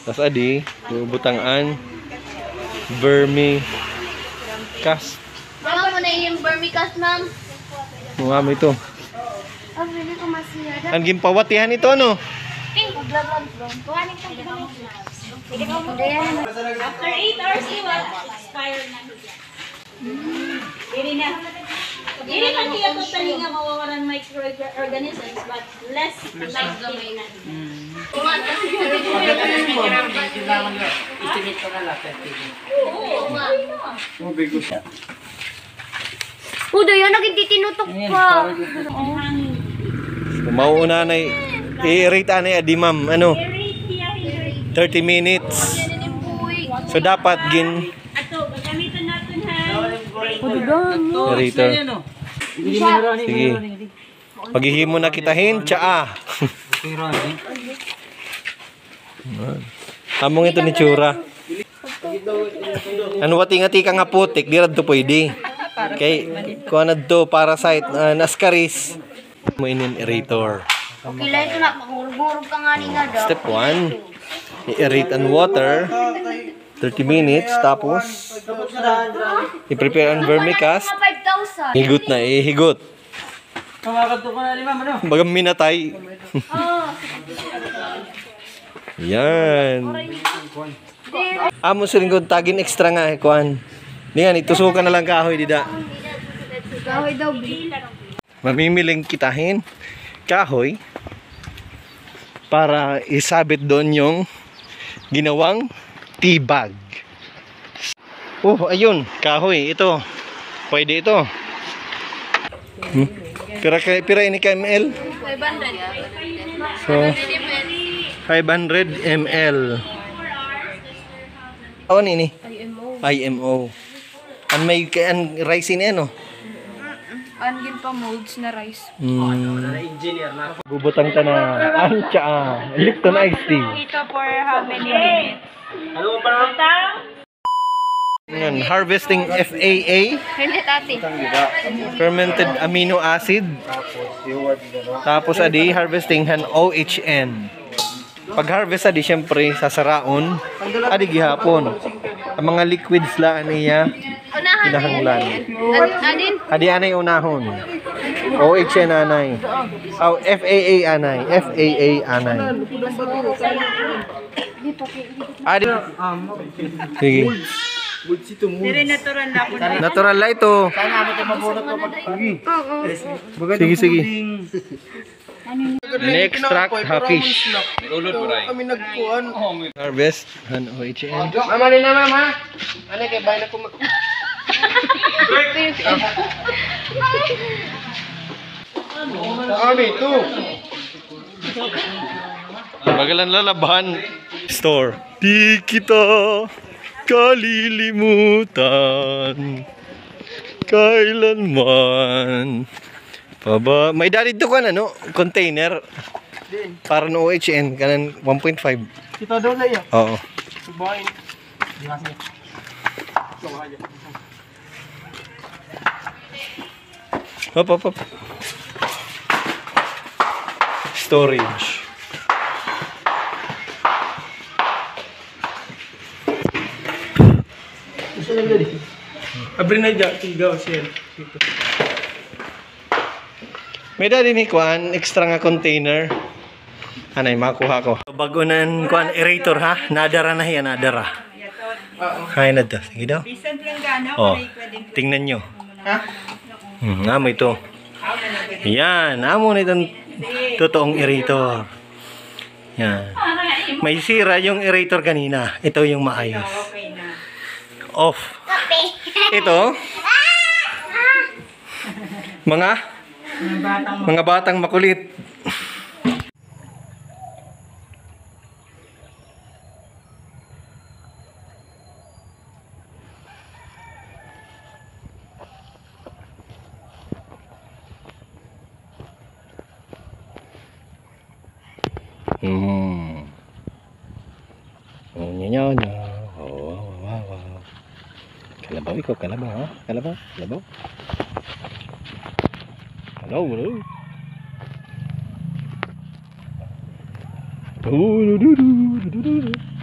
Tas adi, butangan vermicast. Mama mo na yung vermicast, ma'am. Mama ito. Oh, hindi ko masira. Ang gimpawatihan ito ano? After 8 hours, expire na. Dili na. Dili man kaya totally nga mawawalan microorganisms, but less likely na. Estimate ko na lang 30. Udo yun, nagtitinutok pa. Mauuna na i-rate na adi ma'am. Ano? 30 minutes. So dapat gin Ato, gagamitan natin ha. narrator. Sige. Paghihimo na kitahin, tsaa. Among ito ni Chura. Ano wati-ngati ka nga putik, di radto pwede. Kay kuha na do parasite, naskaris. Mo inin aerator. Okay lang ito na, mahurog-hurog ka nga ni nga daw. Step 1, i-aerate ang water 30 minutes, tapos i-prepare ang vermicast. 5,000. Higot na, higot. Kumakato ko na 5, ano? Bagang minatay. Yan. Amo siling kung tagin extra nga kuan. Diyan itusukan na lang kahoy dida. Kahoy daw, B. Mamimiling kitahin kahoy para isabit doon yung ginawang tea bag. Oh, ayun, kahoy ito. Pwede ito. Pira ini ka ml? 500. So 500 ml. Ano ini? IMO. An may kan rice ini ano? Angin pa molds na rice. Engineer na. Bubutang ta na ancha. Lipton iced tea. Ito for how many minutes? Ano pa na? Yan, harvesting FAA, Hindi, tati. fermented amino acid. Tapos adi harvesting han OHN. Pag harvest adi syempre sasaraon adi gihapon. Ang mga liquids la niya Unahan. kinahanglan. Adin? Adi anay unahon. OHN anay. Aw FAA anay. FAA anay. Adi. Sige. Dire natural na po. Natural la ito. Sana mo ito mabunot ko pag... Sige, sige. Extract hafish. Kami nagkuhan. Harvest han OHN. Mama rin na mama. Ano kay bayan ako mag... Ano ito? Bagalan lalaban. Store. Di kita kalilimutan kailanman. Paba, may dito kan ano, container para no OHN kanan 1.5. Kita daw na yan. Oo. Subahin. Di kasi. Hop, hop, hop. Storage. Abrin na dyan. Tigaw siya. May dali ni kuan extra nga container. Anay makuha ko. Bagunan kuan aerator ha. Nadara na yan, nadara. Kaya na to. Sige daw. Recent lang gana, Oh, tingnan nyo. Ha? Amo ito. Yan, amo na itong totoong aerator. Yan. May sira yung aerator kanina. Ito yung maayos. Okay na. Off. Ito. Mga batang makulit. Oh, nyaw nyaw. Oh, wow, wow. Kalabaw ikaw, kalabaw ha? Kalabaw, kalabaw. Hello, hello. Oh, do do do do do do.